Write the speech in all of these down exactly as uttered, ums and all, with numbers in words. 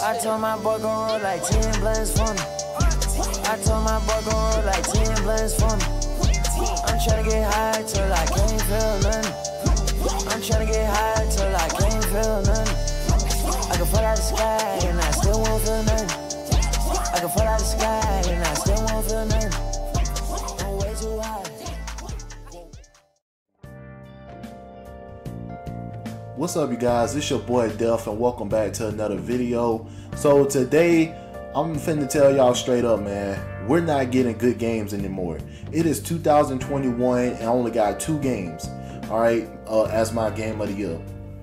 I told my boy gon' roll like ten blunts for me. I told my boy gon' roll like ten blunts for me. I'm tryna get high till I can't feel nothing. I'm tryna get high till I can't feel nothing. I can fall out the sky and I still won't feel nothing. I can fall out the sky and I still won't feel nothing. I'm way too high. What's up, you guys? It's your boy Def and welcome back to another video. So today I'm finna tell y'all straight up, man, we're not getting good games anymore. It is two thousand twenty-one and I only got two games, all right, uh, as my game of the year.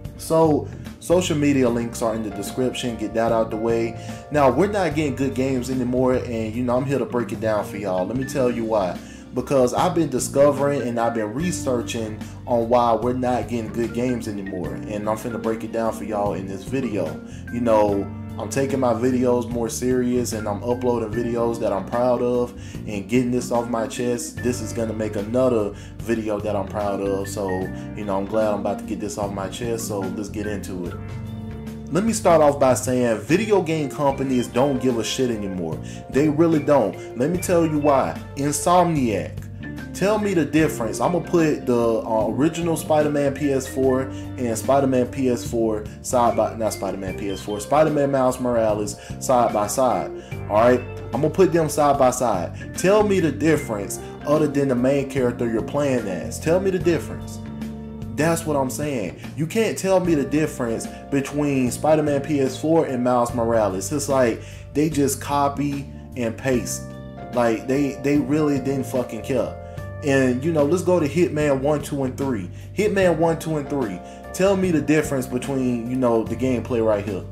So social media links are in the description, get that out the way. Now, we're not getting good games anymore, and you know, I'm here to break it down for y'all. Let me tell you why. Because I've been discovering and I've been researching on why we're not getting good games anymore, and I'm finna break it down for y'all in this video. You know, I'm taking my videos more serious and I'm uploading videos that I'm proud of and getting this off my chest. This is gonna make another video that I'm proud of, so you know, I'm glad I'm about to get this off my chest, so let's get into it. Let me start off by saying video game companies don't give a shit anymore. They really don't. Let me tell you why. Insomniac. Tell me the difference. I'm going to put the uh, original Spider-Man P S four and Spider-Man P S four side by, not Spider-Man P S four, Spider-Man Miles Morales side by side. Alright? I'm going to put them side by side. Tell me the difference other than the main character you're playing as. Tell me the difference. That's what I'm saying. You can't tell me the difference between Spider-Man P S four and Miles Morales. It's like they just copy and paste. Like they they really didn't fucking care. And you know, let's go to Hitman one, two, and three. Hitman one, two, and three. Tell me the difference between, you know, the gameplay right here.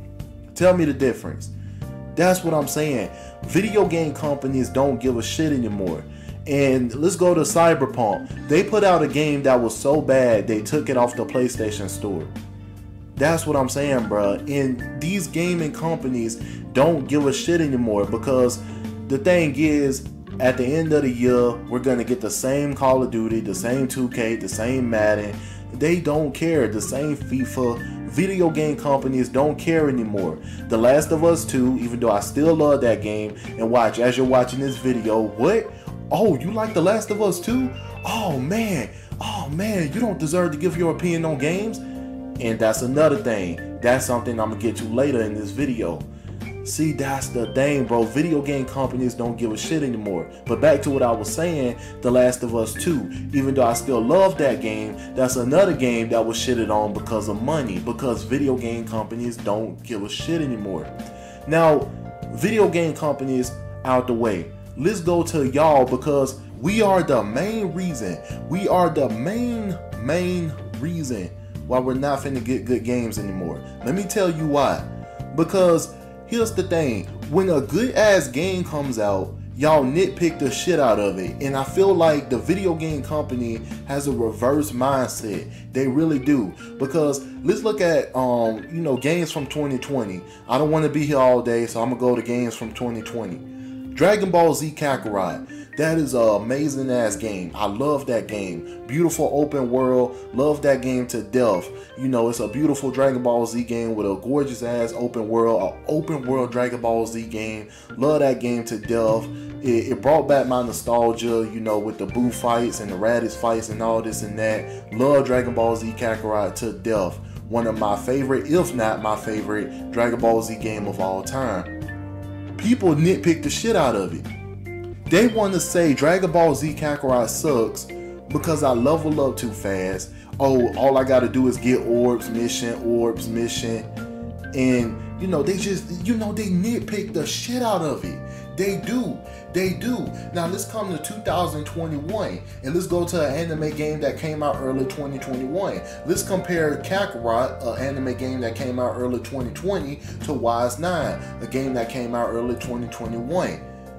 Tell me the difference. That's what I'm saying. Video game companies don't give a shit anymore. And let's go to Cyberpunk. They put out a game that was so bad they took it off the PlayStation Store. That's what I'm saying, bruh. And these gaming companies don't give a shit anymore, because the thing is, at the end of the year, we're gonna get the same Call of Duty, the same two K, the same Madden. They don't care. The same FIFA. Video game companies don't care anymore. The Last of Us two, even though I still love that game, and watch, as you're watching this video, what? Oh, you like The Last of Us two? Oh man, oh man, you don't deserve to give your opinion on games. And that's another thing. That's something I'm gonna get to later in this video. See, that's the thing, bro. Video game companies don't give a shit anymore. But back to what I was saying, The Last of Us two. Even though I still love that game, that's another game that was shitted on because of money. Because video game companies don't give a shit anymore. Now, video game companies out the way. Let's go to y'all, because we are the main reason. We are the main, main reason why we're not finna get good games anymore. Let me tell you why. Because here's the thing. When a good ass game comes out, y'all nitpick the shit out of it. And I feel like the video game company has a reverse mindset. They really do. Because let's look at, um, you know, games from twenty twenty. I don't want to be here all day, so I'm going to go to games from twenty twenty. Dragon Ball Z Kakarot. That is an amazing ass game. I love that game. Beautiful open world. Love that game to death. You know, it's a beautiful Dragon Ball Z game with a gorgeous ass open world. An open world Dragon Ball Z game. Love that game to death. It, it brought back my nostalgia, you know, with the Boo fights and the Raditz fights and all this and that. Love Dragon Ball Z Kakarot to death. One of my favorite, if not my favorite, Dragon Ball Z game of all time. People nitpick the shit out of it. They want to say Dragon Ball Z Kakarot sucks because I level up too fast. Oh, all I gotta do is get orbs, mission, orbs, mission. And, you know, they just, you know, they nitpick the shit out of it. They do. They do. Now, let's come to two thousand twenty-one. And let's go to an anime game that came out early twenty twenty-one. Let's compare Kakarot, an anime game that came out early twenty twenty, to Wise nine, a game that came out early twenty twenty-one.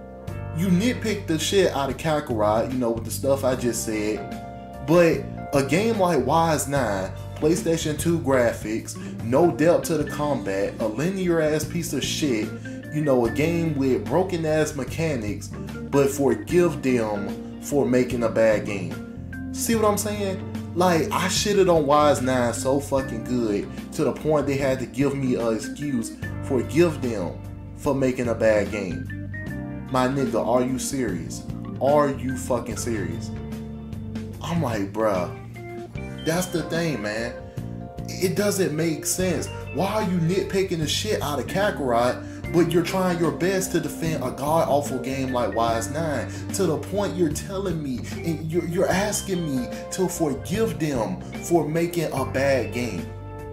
You nitpick the shit out of Kakarot, you know, with the stuff I just said. But a game like Wise nine, PlayStation two graphics, no depth to the combat, a linear ass piece of shit, you know, a game with broken ass mechanics, but forgive them for making a bad game. See what I'm saying? Like, I shitted on Wise nine so fucking good to the point they had to give me an excuse for forgive them for making a bad game. My nigga, are you serious? Are you fucking serious? I'm like, bruh, that's the thing, man. It doesn't make sense. Why are you nitpicking the shit out of Kakarot, but you're trying your best to defend a god-awful game like Wise nine, to the point you're telling me, and you're, you're asking me to forgive them for making a bad game.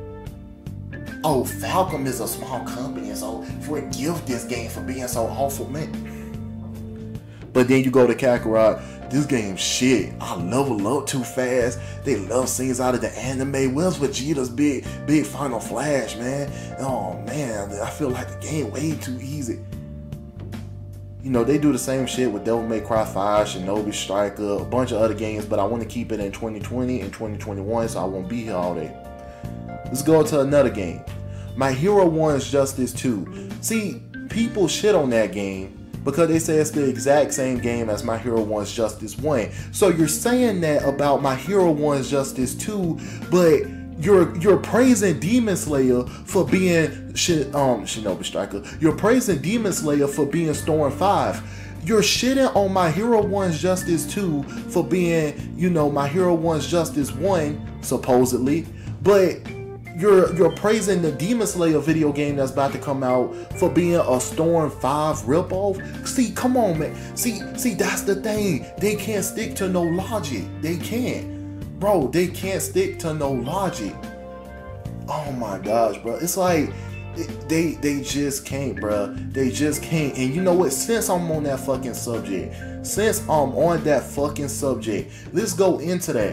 Oh, Falcom is a small company, so forgive this game for being so awful, man. But then you go to Kakarot, this game's shit. I level up too fast. They love scenes out of the anime. Where's Vegeta's big, big final flash, man? Oh man, I feel like the game way too easy. You know, they do the same shit with Devil May Cry five, Shinobi Striker, a bunch of other games, but I want to keep it in twenty twenty and twenty twenty-one, so I won't be here all day. Let's go to another game. My Hero One's Justice two. See, people shit on that game because they say it's the exact same game as My Hero One's Justice one. So you're saying that about My Hero One's Justice two, but you're you're praising Demon Slayer for being shit um Shinobi Striker. You're praising Demon Slayer for being Storm five. You're shitting on My Hero One's Justice two for being, you know, My Hero One's Justice one, supposedly, but You're, you're praising the Demon Slayer video game that's about to come out for being a Storm five ripoff. See, come on, man. See, see, that's the thing. They can't stick to no logic. They can't. Bro, they can't stick to no logic. Oh my gosh, bro. It's like, they, they just can't, bro. They just can't. And you know what? Since I'm on that fucking subject, since I'm on that fucking subject, let's go into that.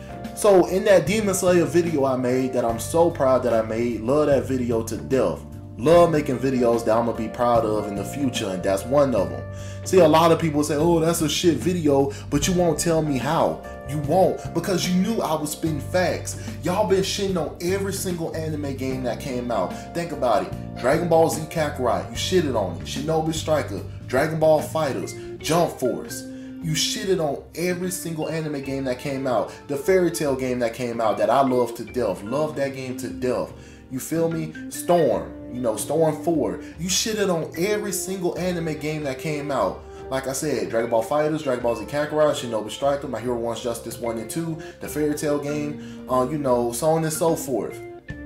So in that Demon Slayer video I made that I'm so proud that I made, love that video to death. Love making videos that I'm going to be proud of in the future, and that's one of them. See, a lot of people say, oh, that's a shit video, but you won't tell me how. You won't, because you knew I was spitting facts. Y'all been shitting on every single anime game that came out. Think about it. Dragon Ball Z Kakarot, you shitted on it. Shinobi Striker, Dragon Ball Fighters, Jump Force. You shitted on every single anime game that came out. The Fairy Tail game that came out that I love to death. Love that game to death. You feel me? Storm. You know, Storm four. You shitted on every single anime game that came out. Like I said, Dragon Ball Fighters, Dragon Ball Z Kakarot, Shinobi Striker, My Hero One's Justice one and two, the Fairy Tail game, uh, you know, so on and so forth.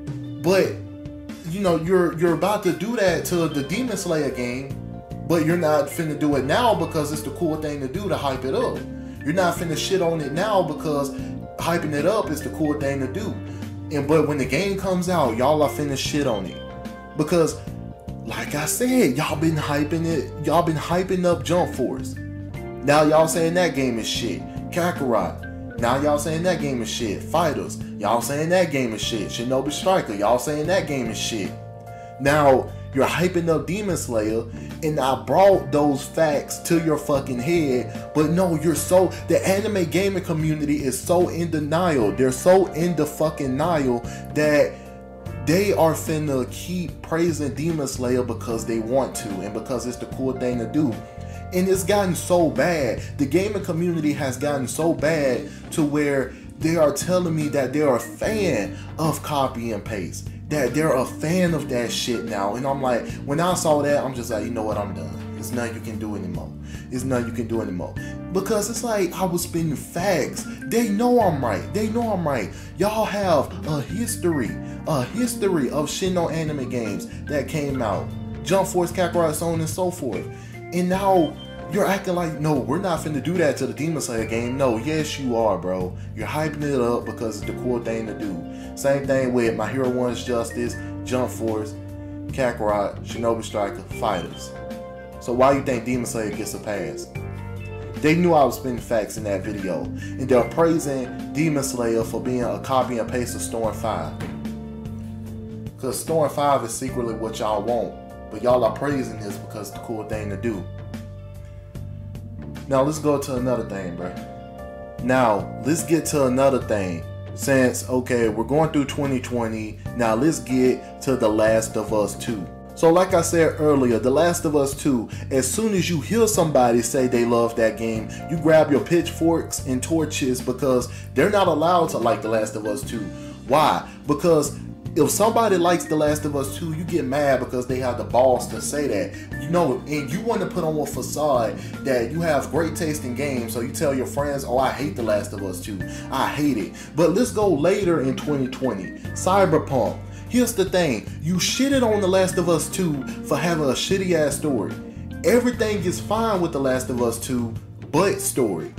But, you know, you're you're about to do that to the Demon Slayer game, but you're not finna do it now because it's the cool thing to do to hype it up. You're not finna shit on it now because hyping it up is the cool thing to do. And but when the game comes out, y'all are finna shit on it. Because, like I said, y'all been hyping it, y'all been hyping up Jump Force. Now y'all saying that game is shit. Kakarot. Now y'all saying that game is shit. Fighters. Y'all saying that game is shit. Shinobi Striker. Y'all saying that game is shit. Now, you're hyping up Demon Slayer, and I brought those facts to your fucking head, but no, you're so, the anime gaming community is so in denial, they're so in the fucking denial that they are finna keep praising Demon Slayer because they want to, and because it's the cool thing to do. And it's gotten so bad, the gaming community has gotten so bad to where they are telling me that they're a fan of copy and paste. That they're a fan of that shit now. And I'm like, when I saw that, I'm just like, you know what, I'm done. There's nothing you can do anymore. There's nothing you can do anymore. Because it's like, I was spitting facts. They know I'm right. They know I'm right. Y'all have a history, a history of shitting on anime games that came out. Jump Force, Kakarot, so on and so forth. And now, you're acting like, no, we're not finna do that to the Demon Slayer game. No, yes you are, bro. You're hyping it up because it's the cool thing to do. Same thing with My Hero One's Justice, Jump Force, Kakarot, Shinobi Striker, Fighters. So why you think Demon Slayer gets a pass? They knew I was spitting facts in that video. And they're praising Demon Slayer for being a copy and paste of Storm five. Because Storm five is secretly what y'all want. But y'all are praising this because it's the cool thing to do. Now let's go to another thing, bro. Now let's get to another thing. Since, okay, we're going through twenty twenty, now let's get to The Last of Us two. So like I said earlier, The Last of Us two, as soon as you hear somebody say they love that game, you grab your pitchforks and torches because they're not allowed to like The Last of Us two. Why? Because If somebody likes The Last of Us two, you get mad because they have the balls to say that. You know, and you want to put on a facade that you have great taste in games, so you tell your friends, oh, I hate The Last of Us two. I hate it. But let's go later in twenty twenty. Cyberpunk. Here's the thing. You shitted on The Last of Us two for having a shitty ass story. Everything is fine with The Last of Us two, but story.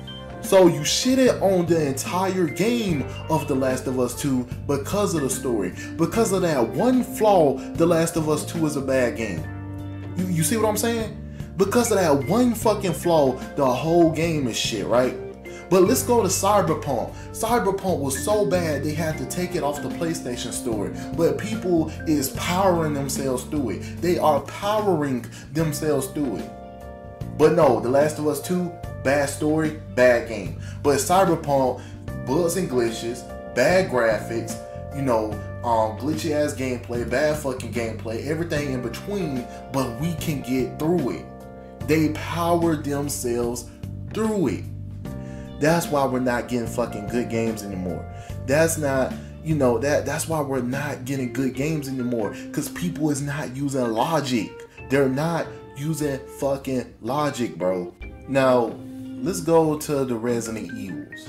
So you shitted on the entire game of The Last of Us two because of the story. Because of that one flaw, The Last of Us two is a bad game. You, you see what I'm saying? Because of that one fucking flaw, the whole game is shit, right? But let's go to Cyberpunk. Cyberpunk was so bad they had to take it off the PlayStation Store. But people is powering themselves through it. They are powering themselves through it. But no, The Last of Us two, bad story, bad game. But Cyberpunk, bugs and glitches, bad graphics, you know, um, glitchy ass gameplay, bad fucking gameplay, everything in between, but we can get through it. They powered themselves through it. That's why we're not getting fucking good games anymore. That's not, you know, that that's why we're not getting good games anymore. Because people is not using logic. They're not using fucking logic, bro. Now, let's go to the Resident Evils.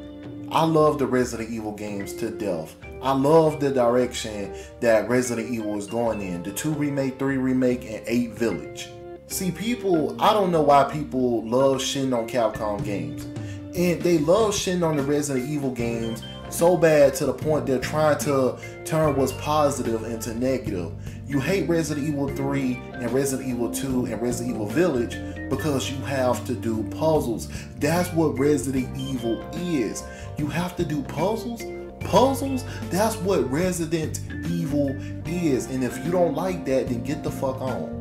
I love the Resident Evil games to death. I love the direction that Resident Evil is going in. The two remake, three remake, and eight Village. See, people, I don't know why people love shitting on Capcom games. And they love shitting on the Resident Evil games so bad to the point they're trying to turn what's positive into negative. You hate Resident Evil three and Resident Evil two and Resident Evil Village because you have to do puzzles. That's what Resident Evil is. You have to do puzzles? Puzzles? That's what Resident Evil is. And if you don't like that, then get the fuck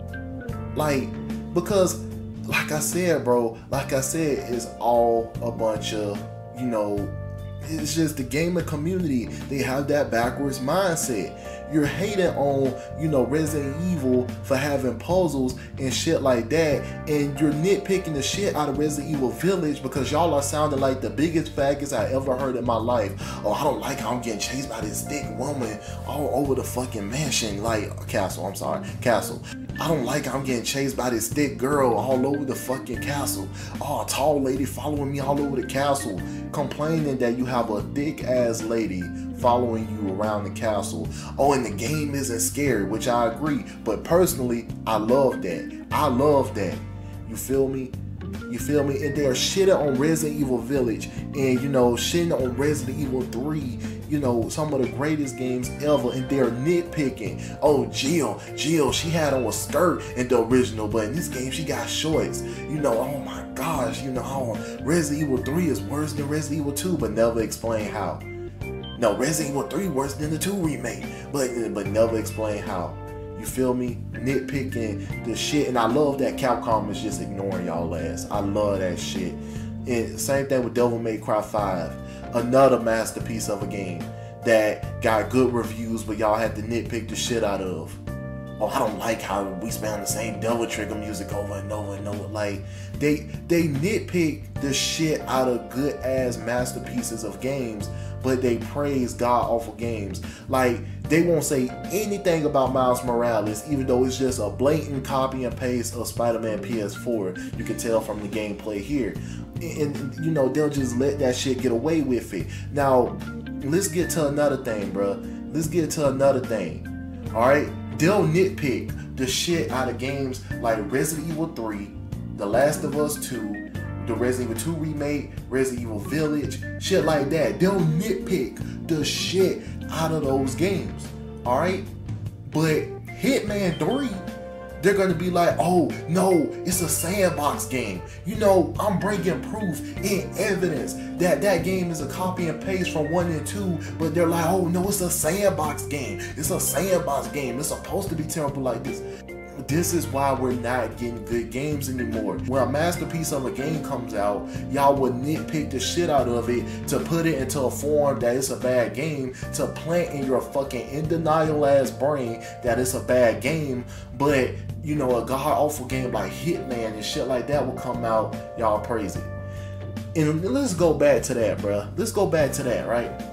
on. Like, because like I said, bro, like I said, it's all a bunch of, you know, it's just the gamer community. They have that backwards mindset. You're hating on, you know, Resident Evil for having puzzles and shit like that, and you're nitpicking the shit out of Resident Evil Village because y'all are sounding like the biggest faggots I ever heard in my life. Oh, I don't like how I'm getting chased by this thick woman all over the fucking mansion, like castle. I'm sorry, castle. I don't like how I'm getting chased by this thick girl all over the fucking castle. Oh, a tall lady following me all over the castle, complaining that you have a thick ass lady following you around the castle. Oh, and the game isn't scary, which I agree. But personally, I love that. I love that. You feel me? You feel me? And they're shitting on Resident Evil Village and, you know, shitting on Resident Evil three, you know, some of the greatest games ever, and they're nitpicking. Oh, Jill, Jill, she had on a skirt in the original, but in this game she got shorts. You know, oh my gosh, you know, oh, Resident Evil three is worse than Resident Evil two, but never explain how. No, Resident Evil three worse than the two remake, but but never explain how. You feel me? Nitpicking the shit, and I love that Capcom is just ignoring y'all ass. I love that shit. And same thing with Devil May Cry five, another masterpiece of a game that got good reviews, but y'all had to nitpick the shit out of. Oh, I don't like how we spam the same Devil Trigger music over and over and over. Like, they they nitpick the shit out of good ass masterpieces of games, but they praise god awful games. Like, they won't say anything about Miles Morales, even though it's just a blatant copy and paste of Spider-Man P S four. You can tell from the gameplay here. And, and you know, they'll just let that shit get away with it. Now, let's get to another thing, bro. Let's get to another thing. Alright? They'll nitpick the shit out of games like Resident Evil three, The Last of Us two, the Resident Evil two remake, Resident Evil Village, shit like that. They'll nitpick the shit out of those games, alright? But Hitman three, they're gonna be like, oh no, it's a sandbox game. You know, I'm bringing proof and evidence that that game is a copy and paste from one and two, but they're like, oh no, it's a sandbox game. It's a sandbox game. It's supposed to be terrible like this. This is why we're not getting good games anymore. When a masterpiece of a game comes out, y'all would nitpick the shit out of it to put it into a form that it's a bad game, to plant in your fucking in denial ass brain that it's a bad game. But, you know, a god awful game like Hitman and shit like that will come out, y'all praise it. And let's go back to that, bruh. Let's go back to that, right?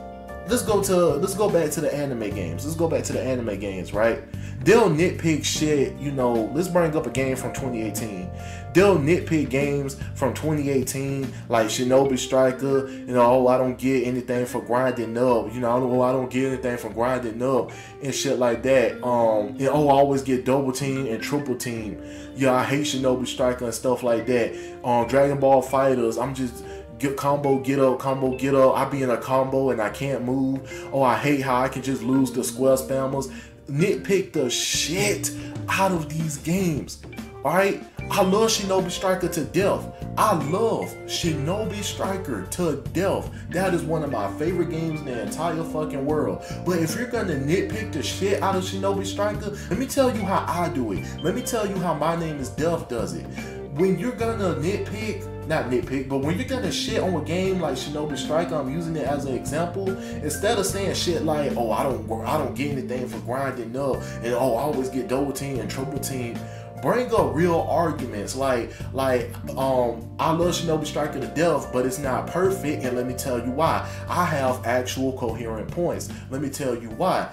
let's go to let's go back to the anime games. Let's go back to the anime games, right? They'll nitpick shit, you know. Let's bring up a game from twenty eighteen. They'll nitpick games from twenty eighteen, like Shinobi Striker. You know, oh, I don't get anything for grinding up. You know, oh, I don't get anything for grinding up and shit like that. Um, and oh, I always get double team and triple team. Yeah, I hate Shinobi Striker and stuff like that. Um, Dragon Ball Fighters, I'm just. Get combo, get up, combo, get up. I be in a combo and I can't move. Oh, I hate how I can just lose the square spammers. Nitpick the shit out of these games. Alright? I love Shinobi Striker to death. I love Shinobi Striker to death. That is one of my favorite games in the entire fucking world. But if you're gonna nitpick the shit out of Shinobi Striker, let me tell you how I do it. Let me tell you how My Name is Death does it. When you're gonna nitpick, not nitpick, but when you're gonna shit on a game like Shinobi Striker, I'm using it as an example. Instead of saying shit like, "Oh, I don't, I don't get anything for grinding up," and "Oh, I always get double team and triple team," bring up real arguments like, like, um, I love Shinobi Striker to death, but it's not perfect, and let me tell you why. I have actual coherent points. Let me tell you why.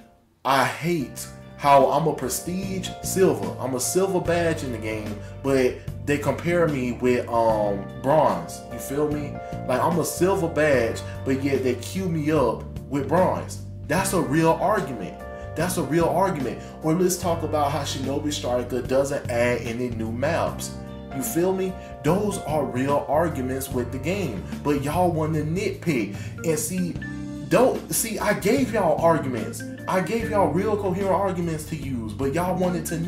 I hate how I'm a prestige silver. I'm a silver badge in the game, but they compare me with um bronze. You feel me? Like I'm a silver badge, but yet they queue me up with bronze. That's a real argument. That's a real argument. Or let's talk about how Shinobi Striker doesn't add any new maps. You feel me? Those are real arguments with the game. But y'all want to nitpick and see. Don't see, I gave y'all arguments. I gave y'all real coherent arguments to use, but y'all wanted to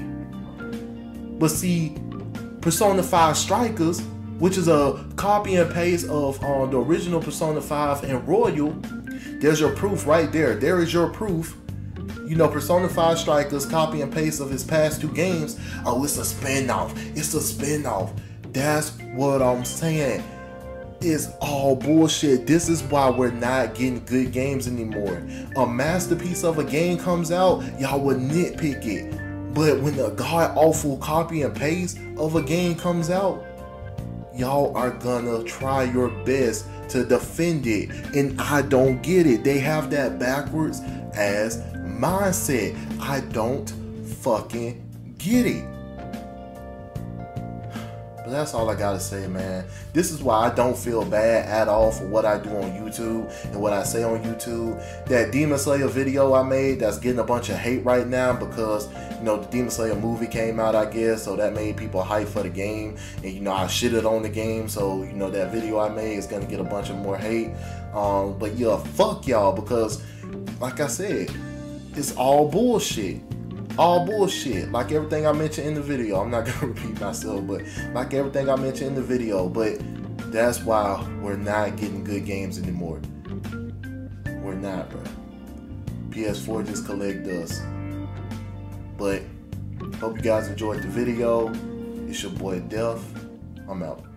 nitpick. But see, Persona five Strikers, which is a copy and paste of uh, the original Persona five and Royal, there's your proof right there. There is your proof. You know, Persona five Strikers, copy and paste of his past two games. Oh, it's a spin-off. It's a spin-off. That's what I'm saying. Is all bullshit. This is why we're not getting good games anymore. A masterpiece of a game comes out, y'all would nitpick it. But when the god awful copy and paste of a game comes out, y'all are gonna try your best to defend it. And I don't get it. They have that backwards as mindset. I don't fucking get it. But that's all I gotta say, man. This is why I don't feel bad at all for what I do on YouTube and what I say on YouTube. That Demon Slayer video I made that's getting a bunch of hate right now because, you know, the Demon Slayer movie came out, I guess, so that made people hype for the game. And, you know, I shitted on the game, so, you know, that video I made is gonna get a bunch of more hate. Um, but yeah, fuck y'all, because, like I said, it's all bullshit. All bullshit, like everything I mentioned in the video. I'm not gonna repeat myself, but like everything I mentioned in the video. But that's why we're not getting good games anymore. We're not, bro. P S four just collect dust. But hope you guys enjoyed the video. It's your boy Def. I'm out.